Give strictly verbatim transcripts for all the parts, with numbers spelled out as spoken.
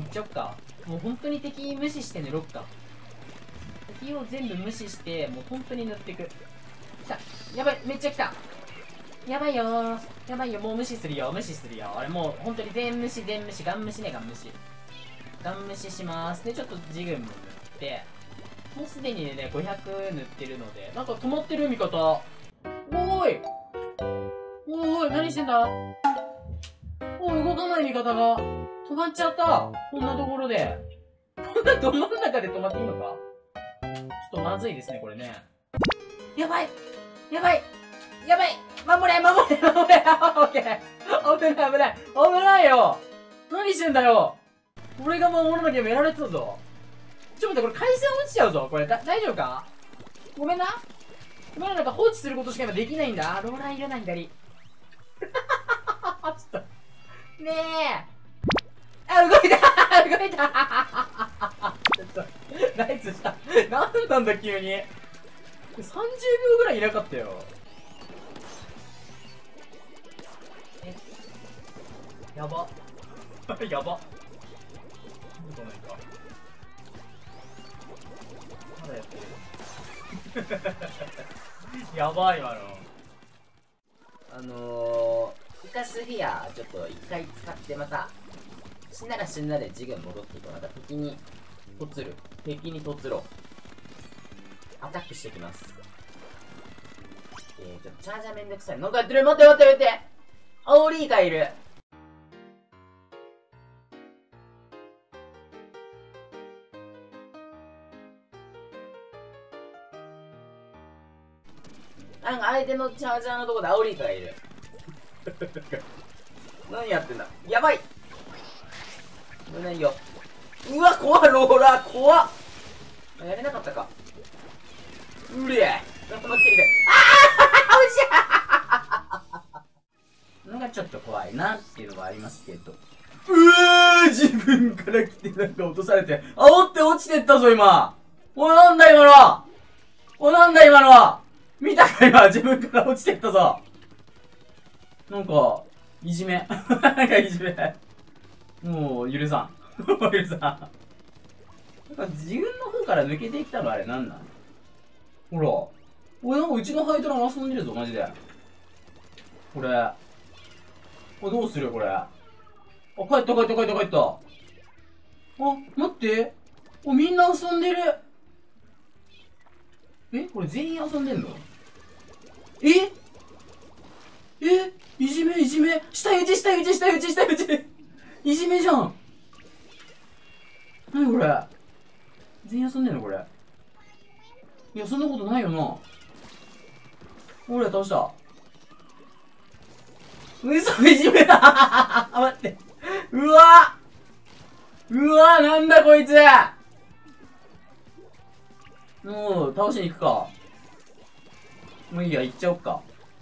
っちゃおっか。もう本当に敵無視して塗ろっか。敵を全部無視して、もう本当に塗っていく。来た。やばい、めっちゃ来た。やばいよー。やばいよ、もう無視するよ、無視するよ。俺もう本当に全無視、全無視、ガン無視ね、ガン無視。ガン無視します。で、ちょっとジグンも塗って、もうすでにね、ごひゃく塗ってるので、なんか止まってる味方。おーいおーい、何してんだおい、動かない味方が。止まっちゃった。こんなところで。こんなど真ん中で止まっていいのか？ちょっとまずいですね、これね。やばいやばいやばい守れ守れ守れオッケー危ない危ない危ないよ何してんだよ俺が守らなきゃやられてたぞ。ちょっと待って、これ回線落ちちゃうぞ。これ、だ、大丈夫か？ごめんな。ごめんな、なんか放置することしか今できないんだ。ローラーいらない左。ちょっと。ねえ。あ、動いた動いたちょっと、ナイスした。なんなんだ、急に。さんじゅうびょうぐらいいなかったよ。えやば。やば。どうないか。まだやってるやばいわの。あのー、フカスフィア、ちょっと一回使ってまた、死んだら死んだで次元戻っていく。また敵に突る。敵に突ろう。アタックしてきます。えー、ちょっとチャージャーめんどくさい。なんかやってる待って待って待って、アオリイカいる。なんか相手のチャージャーのとこでアオリイカがいる。何やってんだ。やばい危ないよ。うわ、怖い、ローラー、怖っ。やれなかったか。うれ頑張っている。ああおいしいのがちょっと怖いなっていうのはありますけど。うえー自分から来てなんか落とされて、煽って落ちてったぞ、今。おい、なんだ今のは。おい、なんだ今のは。見たか今、自分から落ちてったぞ。なんか、いじめ。なんかいじめ。もう、許さん。もう許さん。なんか自分の方から抜けていったのあれなんなん？ほら。俺なんかうちのハイドラ遊んでるぞ、マジで。これ。これどうするこれ。あ、帰った帰った帰った帰った。あ、待って。お、みんな遊んでる。えこれ全員遊んでんの？ええいじめいじめ下打ち下打ち下打ち下打ちいじめじゃん。なにこれ全員遊んでんのこれ。いやそんなことないよな。俺倒した。嘘いじめだ待ってうわうわなんだこいつ。もう倒しに行くか。もういいや行っちゃおっか。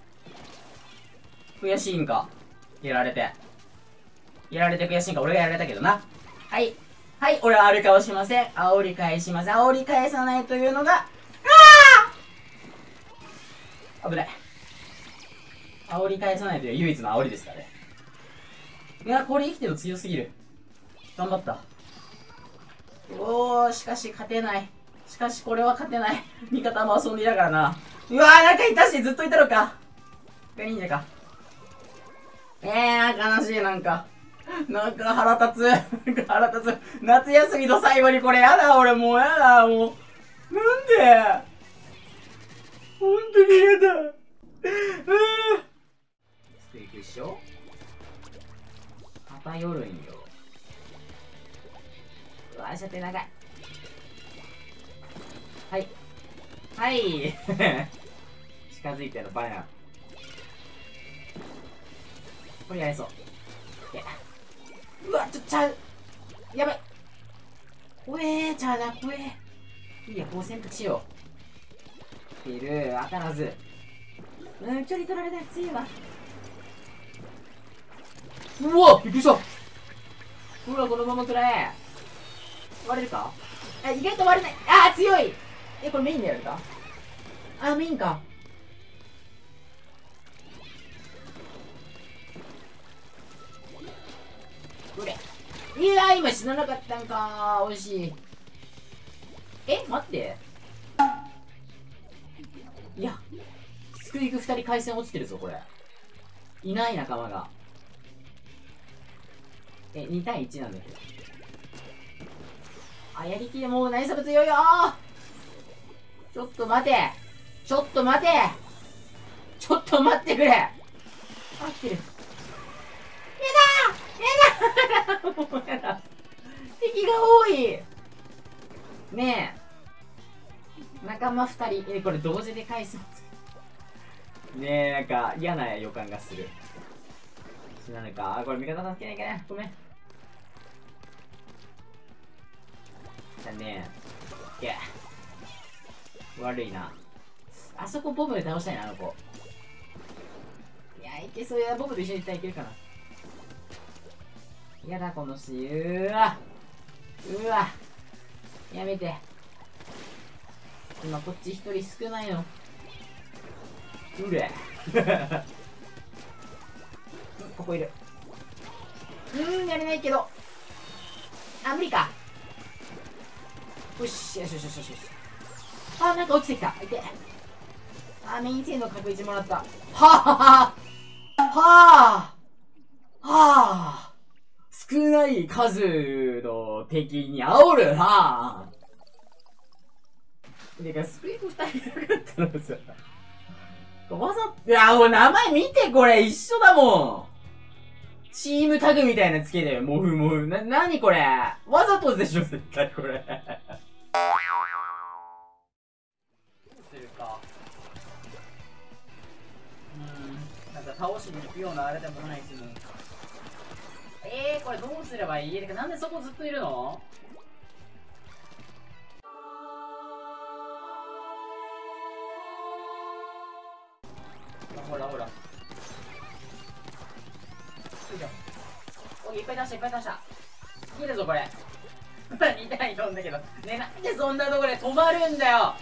悔しいんかやられてやられて悔しいんか。俺がやられたけどな。はいはい俺はあるかもしません。煽り返します。煽り返さないというのがああ危ない。煽り返さないという唯一の煽りですからね。いやこれ生きてるの強すぎる。頑張った。おーしかし勝てない。しかしこれは勝てない。味方も遊んでいたからな。うわーなんかいたしずっといたのか。忍者か。えー、悲しい。なんかなんか腹立つ。なんか腹立つ。夏休みの最後にこれやだ。俺もうやだ。もうなんでほんとにやだ。うーステーキ一緒偏るんよ。うわ射程長い。はいはい近づいてるバナナ。これやれそう。うわちょっとちゃうやばい怖えーチャージャー怖えー。いいやこう選択しよう。いる当たらず。うん距離取られたら強いわ。うわびっくりした。うわこのままくらえ割れるか。あ意外と割れない。あー強い。えこれメインでやるか。あーメインか。うれいやー、今死ななかったんかー。惜しい。え、待って。いや、スクイクふたり回線落ちてるぞ、これ。いない仲間が。え、に対いちなんだけど。あ、やりきりもうナイサブ強いよー。ちょっと待て。ちょっと待て。ちょっと待ってくれ。あ、来てる。やだーやだーもうやだ。敵が多い。ねえ。仲間ふたり、え、これ同時で返す。ねえ、なんか嫌な予感がする。死なぬか。あ、これ味方助けなきゃね。ごめん。だねえ。いや。悪いな。あそこボムで倒したいな、あの子。いや、いけそうや。ボムと一緒に行ったらいけるかな。やだ、このシー。うわ。うわ。やめて。今こっち一人少ないの。うれ。ここいる。うーん、やれないけど。あ、無理か。よし、よしよしよしよし。あ、なんか落ちてきた。いて。あ、メイン性能確一もらった。はぁはぁはぁはぁはぁ少ない数の敵に煽るはぁてか、スクイープ二人いなかったのさ。わざ、いや、もう名前見てこれ一緒だもん。チームタグみたいなつけてよ。モフモフ。な、なにこれわざとでしょ絶対これ。どうするか。うーん。なんか倒しに行くようなあれでもないしも。えー、これどうすればいい？てかなんでそこずっといるの？ほらほら。おい、いっぱい出した、いっぱい出した。いけるぞ、これ。に対よんだけど。ね、なんでそんなとこで止まるんだよ。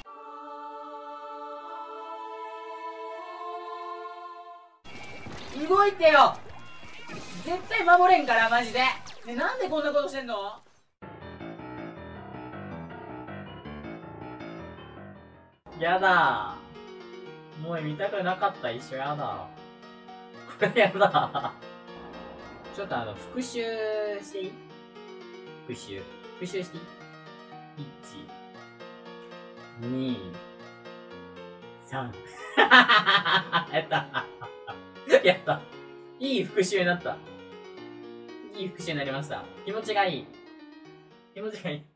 動いてよ。絶対守れんから、マジで。ね、なんでこんなことしてんの？やだ。もう見たくなかった、一緒やだ。これやだ。ちょっとあの、復習していい？復習。復習していい？ いち、に、さん。やった。やった。いい復習になった。いい復習になりました。気持ちがいい。気持ちがいい。